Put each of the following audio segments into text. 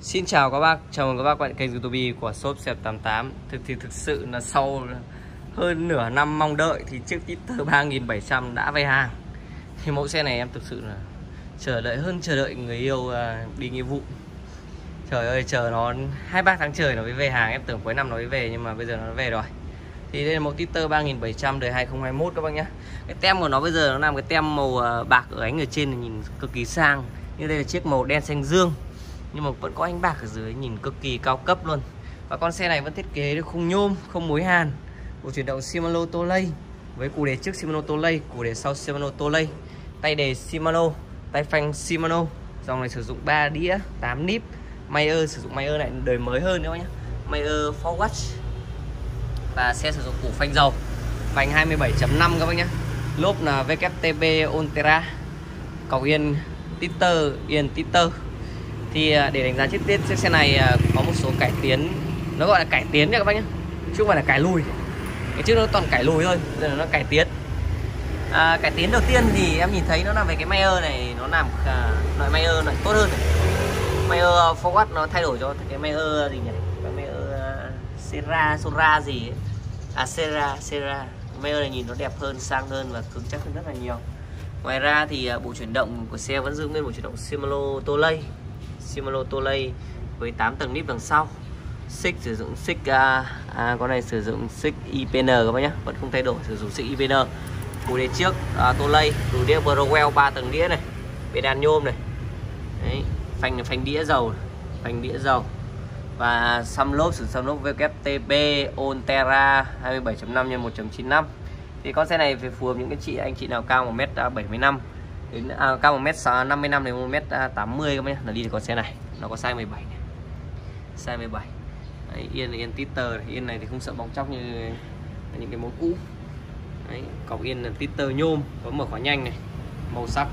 Xin chào các bác, chào mừng các bác quay lại kênh YouTube của shop Xe 88. Thực sự là sau hơn nửa năm mong đợi thì chiếc Twitter 3700 đã về hàng. Thì mẫu xe này em thực sự là chờ đợi người yêu đi nghĩa vụ. Trời ơi, chờ nó 2-3 tháng trời nó mới về hàng, em tưởng cuối năm nó mới về nhưng mà bây giờ nó về rồi. Thì đây là mẫu Twitter 3700 đời 2021 các bác nhé. Cái tem của nó bây giờ nó làm cái tem màu bạc ở ánh ở trên này nhìn cực kỳ sang. Như đây là chiếc màu đen xanh dương, nhưng mà vẫn có ánh bạc ở dưới, nhìn cực kỳ cao cấp luôn. Và con xe này vẫn thiết kế được khung nhôm, không mối hàn, bộ chuyển động Shimano Tolley với củ đề trước Shimano Tolley, củ đề sau Shimano Tolley, tay đề Shimano, tay phanh Shimano. Dòng này sử dụng 3 đĩa 8 níp. Mayer sử dụng Mayer này đời mới hơn nữa nhé, Mayer Forward. Và xe sử dụng củ phanh dầu, phanh 27.5 các bác nhé. Lốp là WTB Ultra, cọc yên Twitter, yên Twitter. Thì để đánh giá chi tiết chiếc xe này có một số cải tiến, nó gọi là cải tiến nha các bác nhé, chứ không phải là cải lùi. Cái trước nó toàn cải lùi thôi, giờ nó cải tiến. Cải tiến đầu tiên thì em nhìn thấy nó là về cái Mayer này, nó làm loại Mayer này tốt hơn này. Mayer Forward nó thay đổi cho cái Mayer gì nhỉ, cái Mayer Sora gì ấy. Sera Mayer này nhìn nó đẹp hơn, sang hơn và cứng chắc hơn rất là nhiều. Ngoài ra thì bộ chuyển động của xe vẫn giữ nguyên bộ chuyển động Shimano Tolley với 8 tầng níp đằng sau. Xích sử dụng xích con này sử dụng xích IPN các bác nhé, vẫn không thay đổi, sử dụng xích IPN. Củ đề trước Tolley, củ đĩa Browell 3 tầng đĩa này, pedal nhôm này. Đấy, phanh đĩa dầu. Và xăm lốp sử dụng xăm lốp WTB Ultra 27.5 x 1.95. Thì con xe này phải phù hợp những cái anh chị nào cao 1m75 đến cao 1m55 đến 1m80 các bác nhé, là đi được con xe này. Nó có size 17 này. Size 17. Đấy, yên Twitter này. Yên này thì không sợ bong chóc như những cái mẫu cũ. Đấy, cọc yên là Twitter nhôm, có mở khóa nhanh này, màu sắc.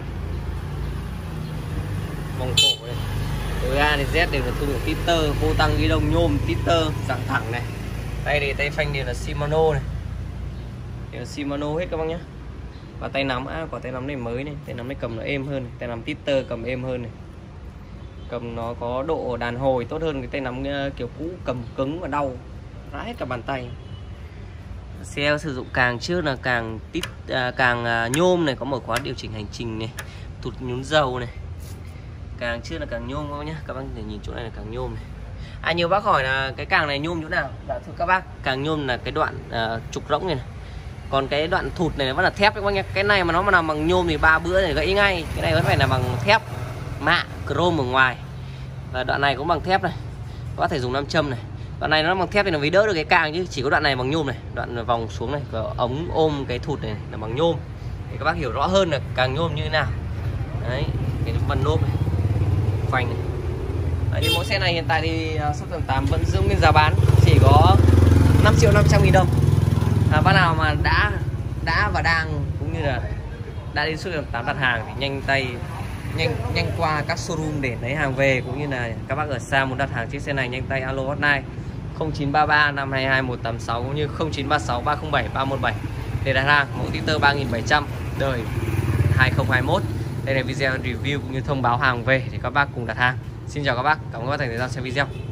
Vòng cổ này, từ A đến Z đều là thương hiệu Twitter, vô tăng ghi đông nhôm Twitter dạng thẳng này. Tay phanh đều là Shimano này, đều là Shimano hết các bác nhé. Và tay nắm, quả tay nắm này mới này, tay nắm này cầm nó êm hơn này. Tay nắm Twitter cầm êm hơn này, cầm nó có độ đàn hồi tốt hơn cái tay nắm kiểu cũ, cầm cứng và đau rã hết cả bàn tay. Xe sử dụng càng trước là càng nhôm này, có mở khóa điều chỉnh hành trình này, tụt nhún dầu này. Càng trước là càng nhôm các bác nhé, các bác thể nhìn chỗ này là càng nhôm này. Nhiều bác hỏi là cái càng này nhôm chỗ nào? Dạ thưa các bác, càng nhôm là cái đoạn trục rỗng này, còn cái đoạn thụt này vẫn là thép các bác nhé. Cái này mà nó mà làm bằng nhôm thì 3 bữa này gãy ngay. Cái này vẫn phải là bằng thép mạ chrome ở ngoài. Và đoạn này cũng bằng thép này, có thể dùng nam châm này. Đoạn này nó bằng thép thì nó mới đỡ được cái càng, chứ chỉ có đoạn này bằng nhôm này, đoạn vòng xuống này, và ống ôm cái thụt này là bằng nhôm, để các bác hiểu rõ hơn là càng nhôm như thế nào. Đấy, cái phần lốp này, phanh này. Đấy, mẫu xe này hiện tại thì shop 88 vẫn giữ nguyên giá bán chỉ có 5.500.000 đồng. Bác nào mà đã và đang cũng như là đã đến shop 88 đặt hàng thì nhanh qua các showroom để lấy hàng về, cũng như là các bác ở xa muốn đặt hàng chiếc xe này nhanh tay alo hotline 0933 522 186 cũng như 0936 307 317 để đặt hàng mẫu Twitter 3700 đời 2021. Đây là video review cũng như thông báo hàng về để các bác cùng đặt hàng. Xin chào các bác, cảm ơn các bác dành thời gian xem video.